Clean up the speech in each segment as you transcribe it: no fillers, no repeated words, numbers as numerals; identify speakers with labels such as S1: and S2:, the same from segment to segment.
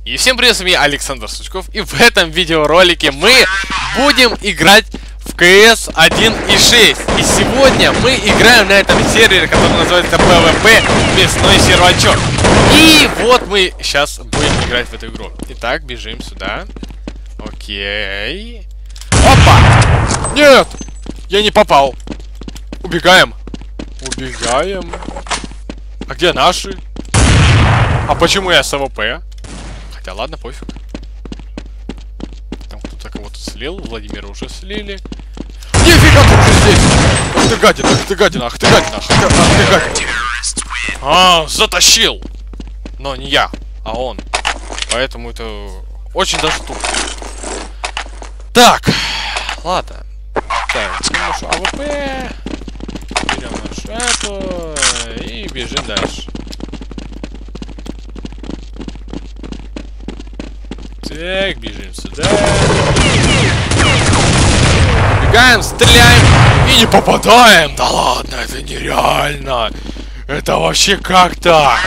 S1: И всем привет, с вами Александр Сучков, и в этом видеоролике мы будем играть в CS 1.6. И сегодня мы играем на этом сервере, который называется PvP Мясной сервачок. И вот мы сейчас будем играть в эту игру. Итак, бежим сюда. Окей. Опа! Нет! Я не попал. Убегаем. Убегаем. А где наши? А почему я с АВП? Хотя ладно, пофиг. Там кто-то кого-то слил. Владимира уже слили. Нифига ты уже здесь! Ах ты гадина, ах ты гадина, ах ты гадина, ах ты гадина. А, затащил! Но не я, а он. Поэтому это очень даже тупо. Так, ладно. Так, берем нашу АВП. Берем нашу эту. И бежим дальше. Так, бежим сюда. Бегаем, стреляем и не попадаем. Да ладно, это нереально. Это вообще как так?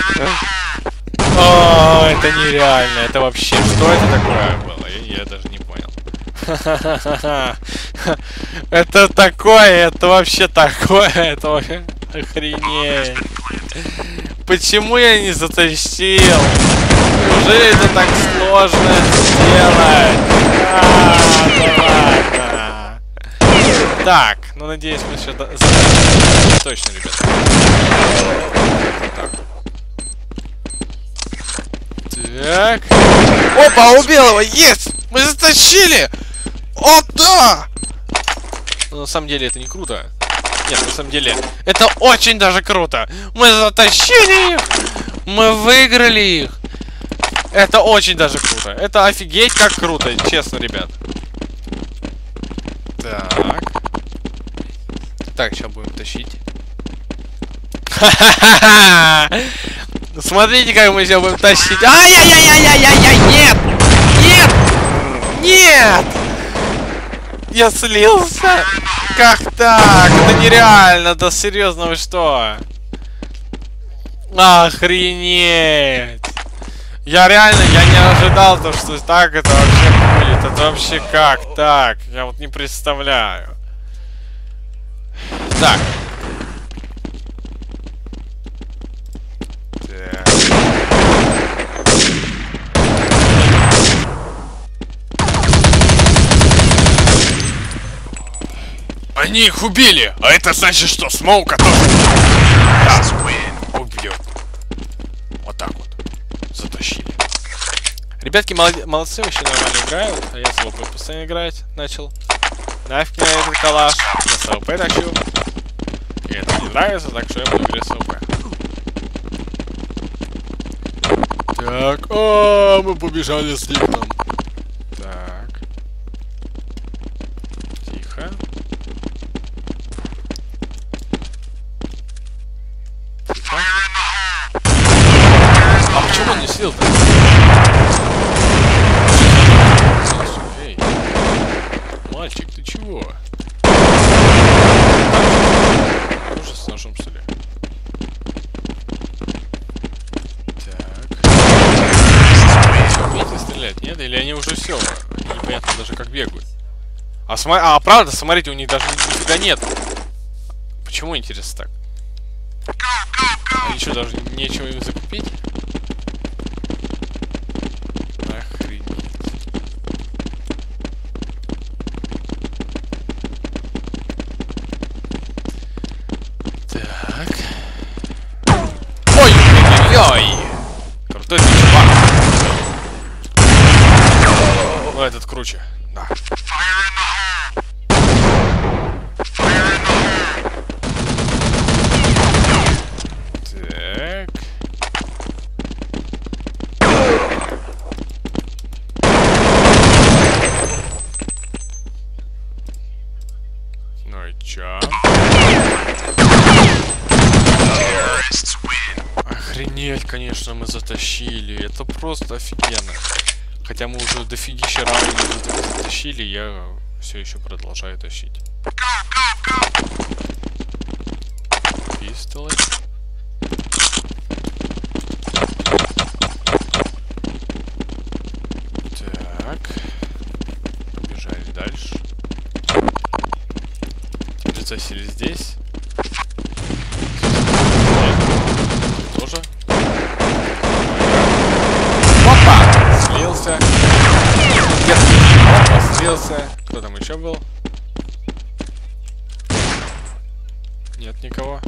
S1: А, это нереально. Это вообще, что это такое было? Я даже не понял. Это такое, это вообще такое, это вообще охренеть. Почему я не затащил? Неужели это так сложно сделать? Да ладно. Так, ну надеюсь, мы еще затащим. Точно, ребята. Так. Опа, убил его! Есть! Мы затащили! О, да! Но на самом деле это не круто. Нет, на самом деле это очень даже круто. Мы затащили их! Мы выиграли их! Это очень даже круто. Это офигеть как круто, честно, ребят. Так. Так, сейчас будем тащить. Смотрите, как мы сейчас будем тащить. Ай-яй-яй-яй-яй-яй! Нет! Нет! Нет! Я слился! Как так? Это нереально! Да серьезно, вы что? Охренеть! Я реально, я не ожидал то, что так это вообще будет. Это вообще как так? Я вот не представляю. Так. Они их убили! А это значит, что Смоука тоже... Да, убьет. Вот так вот. Затащили. Ребятки молодцы, вообще нормально играют. А я с АВП постоянно играть начал. Нафиг мне этот калаш. Я с АВП тащу. И это не нравится, так что я буду играть с АВП. Так, о, мы побежали с лифтом. Так. Тихо. А почему он не слил-то? Эй, мальчик, ты чего? Тоже с ножом, что ли? Так. Что, умеете стрелять, нет? Или они уже все? Они непонятно даже как бегают. А правда, смотрите, у них даже нифига нет. Почему, интересно, так? А ничего, даже нечего им закупить? Охренеть. Так. Ой-ой-ой! Крутой ты чувак. Ну, этот круче. Да. Охренеть, конечно, мы затащили. Это просто офигенно. Хотя мы уже дофигища раундов затащили, я все еще продолжаю тащить. Пистолет. засели здесь. Тоже. Опа! Слился. Опа, слился. Кто там еще был? Нет никого.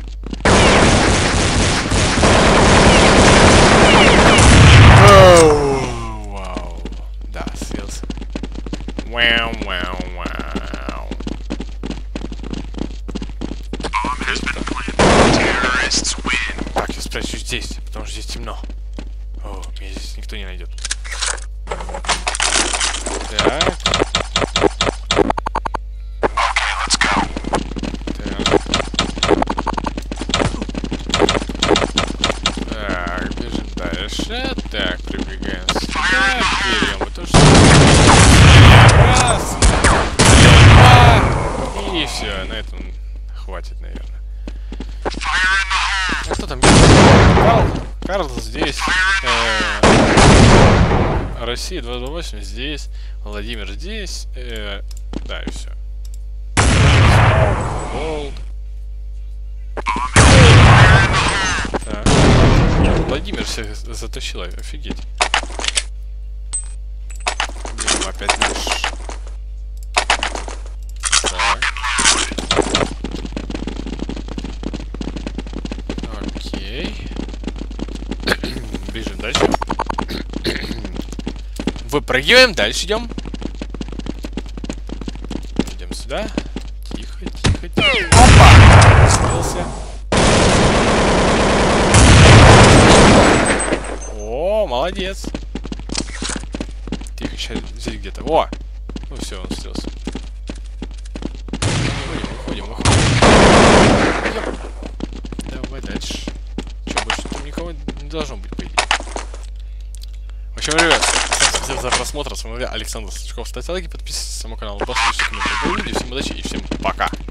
S1: Вау. Да, слился. Вау. Так, я спрячусь здесь, потому что здесь темно. О, меня здесь никто не найдет. Так. Так, бежим дальше. Так, прибегаем сюда. Берем это что. Раз. Два. И все, на этом хватит, наверное. А кто там? Карл здесь. Россия 228 здесь. Владимир здесь. Да, и все. Голд. Так. Владимир всех затащил, офигеть. Блин, опять наш. Так. Окей. Бежим дальше. Выпрыгиваем, дальше идем. Идем сюда. Тихо. Опа! Слился. О, молодец. Тихо, сейчас здесь где-то. О! Ну все, он слился. Выходим. Давай дальше. Че, больше там никого не должно быть, по идее. В общем, ребят, спасибо за просмотр. С вами Александр Сачков. Ставьте лайки, подписывайтесь на мой канал. До встречи в следующем видео. Всем удачи и всем пока.